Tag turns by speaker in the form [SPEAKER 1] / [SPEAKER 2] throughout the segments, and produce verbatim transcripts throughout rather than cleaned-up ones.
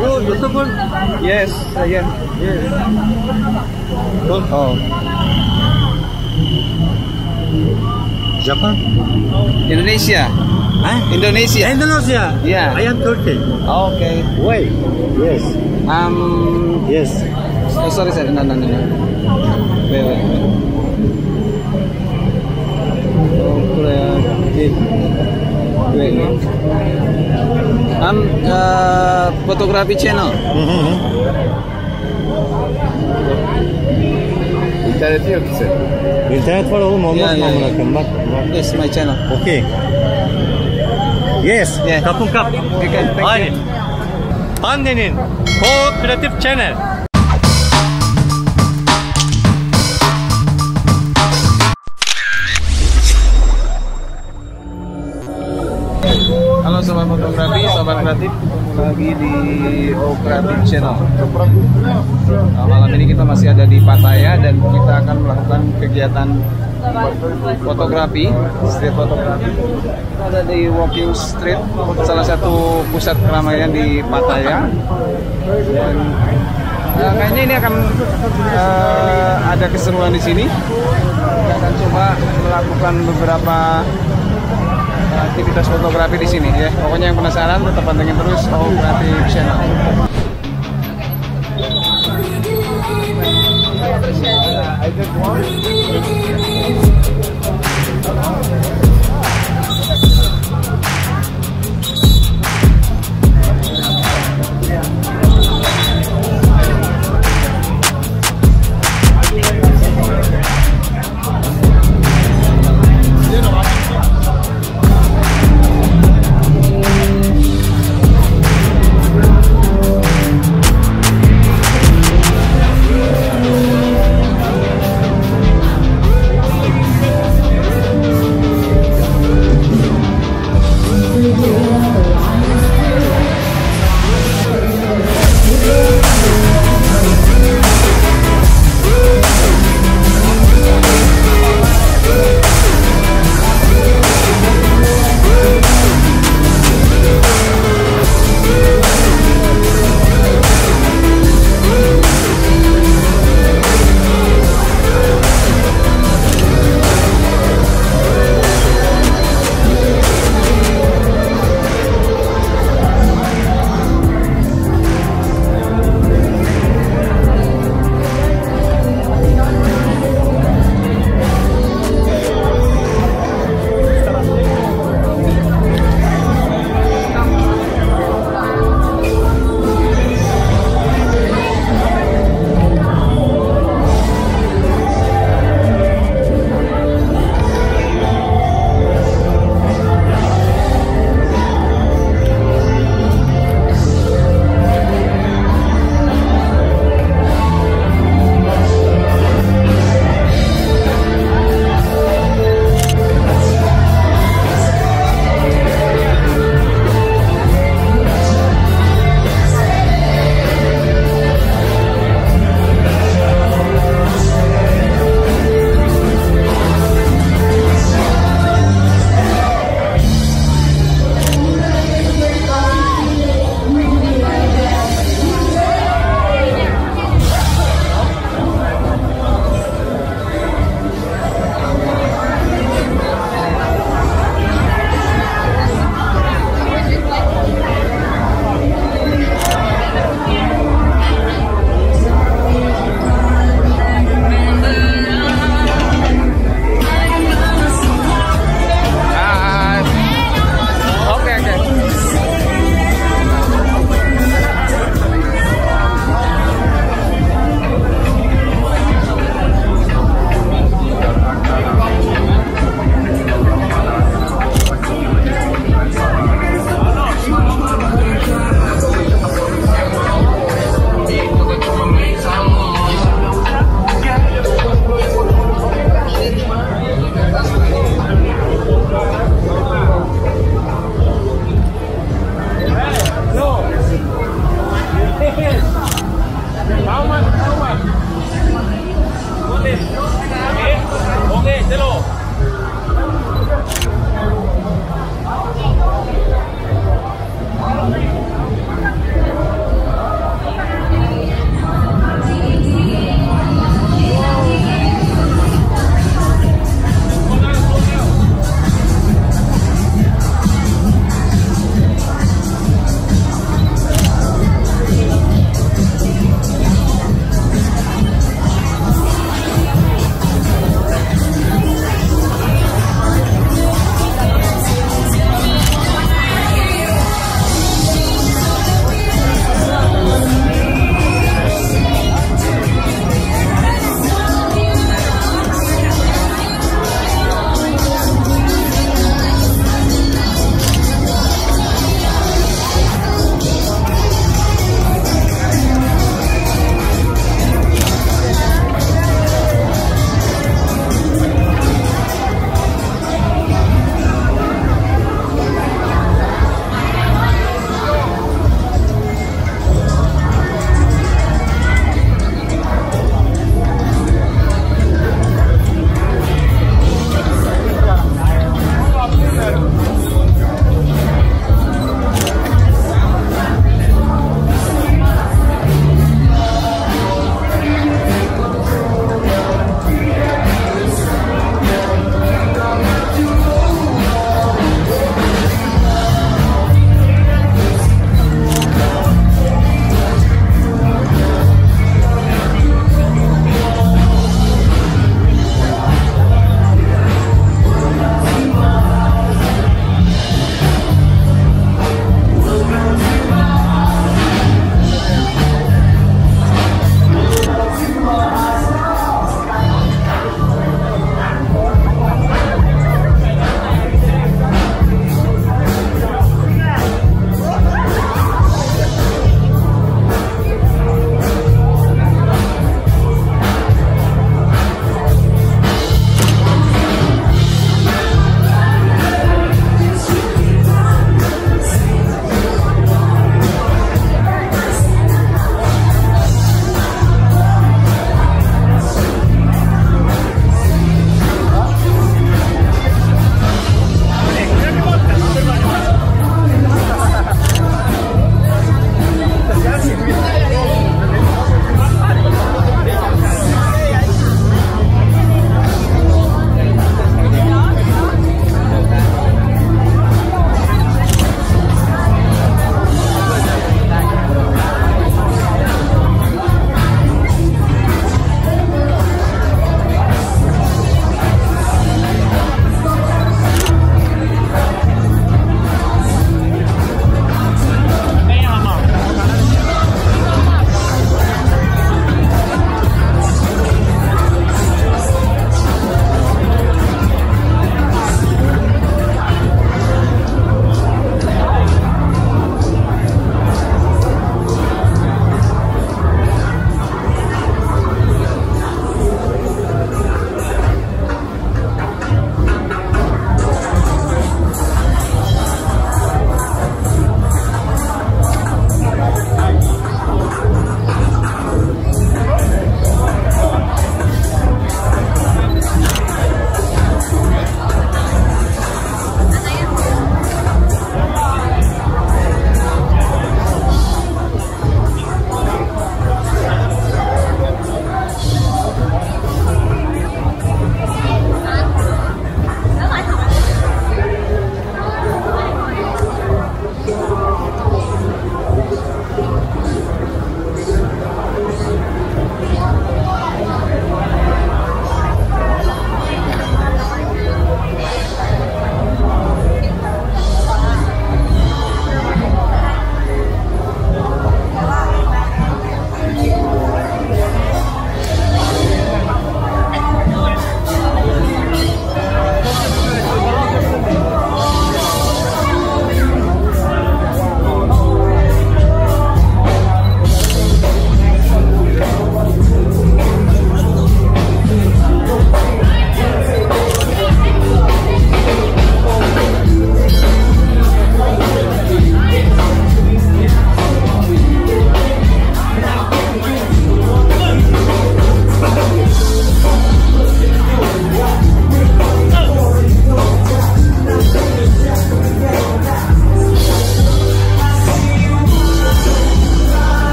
[SPEAKER 1] You YouTuber?
[SPEAKER 2] Yes, saya.
[SPEAKER 1] Yes. Good.
[SPEAKER 2] Oh,
[SPEAKER 1] Japan?
[SPEAKER 2] Indonesia.
[SPEAKER 1] Huh?
[SPEAKER 2] Indonesia.
[SPEAKER 1] Indonesia.
[SPEAKER 2] Yeah.
[SPEAKER 1] I am Turkey.
[SPEAKER 2] Okay.
[SPEAKER 1] Wait. Yes.
[SPEAKER 2] Um.
[SPEAKER 1] Yes.
[SPEAKER 2] Oh, sorry, sorry. No, no, no, no. Wait, wait. Oh, Korea. Wait, wait. wait. I'm uh, photography channel.
[SPEAKER 1] Mm-hmm.
[SPEAKER 3] İnterneti yok ki senin.
[SPEAKER 1] İnternet var oğlum olmaz
[SPEAKER 2] Ya,
[SPEAKER 1] mı
[SPEAKER 2] ya,
[SPEAKER 1] amına
[SPEAKER 2] ya.
[SPEAKER 1] koyayım bak. bak.
[SPEAKER 2] Yes, my channel.
[SPEAKER 1] Okay. Yes.
[SPEAKER 2] Yeah.
[SPEAKER 1] Kapın kap.
[SPEAKER 2] Okay, thank
[SPEAKER 1] Haydi.
[SPEAKER 2] you.
[SPEAKER 1] Hande'nin Co-Creative Channel.
[SPEAKER 2] Halo sobat fotografi, sobat kreatif, lagi di O Creative Channel. Nah, malam ini kita masih ada di Pattaya dan kita akan melakukan kegiatan fotografi, street fotografi. Kita ada di Walking Street, salah satu pusat keramaian di Pattaya. Dan nah, kayaknya ini akan uh, ada keseruan di sini. Kita akan coba melakukan beberapa aktivitas fotografi di sini ya. Pokoknya yang penasaran tetap pantengin terus O Creative Channel.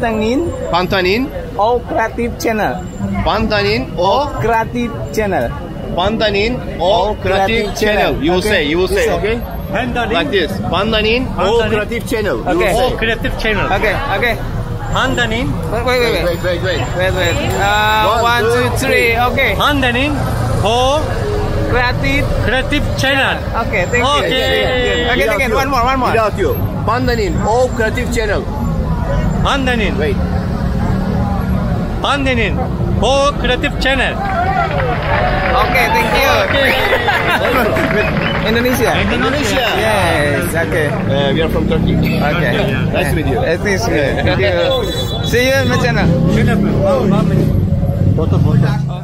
[SPEAKER 2] Pantangin
[SPEAKER 3] Pantanin,
[SPEAKER 2] All Creative Channel.
[SPEAKER 3] Pantanin,
[SPEAKER 2] All
[SPEAKER 3] O,
[SPEAKER 2] Creative Channel.
[SPEAKER 3] Pantanin,
[SPEAKER 2] All
[SPEAKER 3] O Creative
[SPEAKER 2] Creative
[SPEAKER 3] Channel.
[SPEAKER 2] Channel.
[SPEAKER 3] You will
[SPEAKER 2] Okay.
[SPEAKER 3] say, you will
[SPEAKER 2] You
[SPEAKER 3] say,
[SPEAKER 2] say.
[SPEAKER 3] okay?
[SPEAKER 1] Pandanin.
[SPEAKER 3] Like this. Pantanin, O
[SPEAKER 1] Pantanin.
[SPEAKER 3] Creative Channel. You
[SPEAKER 2] Okay.
[SPEAKER 3] will
[SPEAKER 1] O
[SPEAKER 3] say.
[SPEAKER 1] Creative Channel.
[SPEAKER 2] Okay, okay.
[SPEAKER 1] Pandanin.
[SPEAKER 2] Wait, wait, wait, wait.
[SPEAKER 3] Wait, wait, wait.
[SPEAKER 2] Wait, wait. Uh,
[SPEAKER 3] One,
[SPEAKER 2] one,
[SPEAKER 3] two,
[SPEAKER 2] two, three. Okay.
[SPEAKER 1] Pandanin. O
[SPEAKER 2] Creative.
[SPEAKER 1] Creative Channel.
[SPEAKER 2] Okay, thank you.
[SPEAKER 1] Okay.
[SPEAKER 2] Okay, okay,
[SPEAKER 3] Without
[SPEAKER 2] thank you.
[SPEAKER 3] you.
[SPEAKER 2] One more, one more.
[SPEAKER 3] Without you. Pantanin, O Creative Channel.
[SPEAKER 1] Pandanin.
[SPEAKER 3] Wait.
[SPEAKER 1] Pandanin. O Creative Channel.
[SPEAKER 2] Okay, thank you. Indonesia.
[SPEAKER 3] Indonesia.
[SPEAKER 2] Yes. Okay.
[SPEAKER 3] Uh, we are from Turkey.
[SPEAKER 2] Okay.
[SPEAKER 3] Nice to meet you.
[SPEAKER 2] Nice to meet you. Thank you. See you in my channel.
[SPEAKER 1] Foto foto.